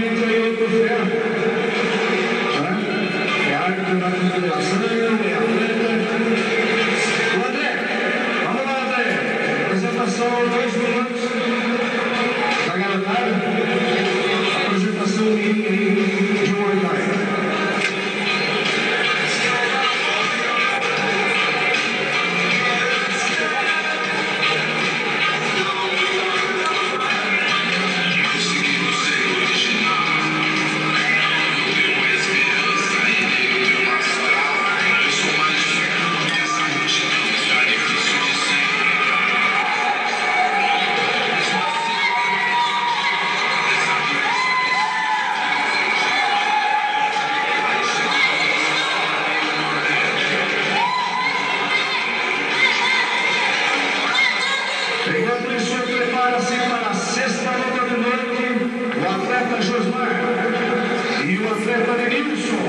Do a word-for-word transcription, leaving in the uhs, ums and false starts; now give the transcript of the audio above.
novamente aí outro ferro. É árbitro da confederação, é atleta. O André, vamos lá, André. Apresentação, dois minutos da garotada. Apresentação de um oitavo. Enquanto isso, prepara-se para a sexta luta de noite, o atleta Josmar e o atleta Denilson.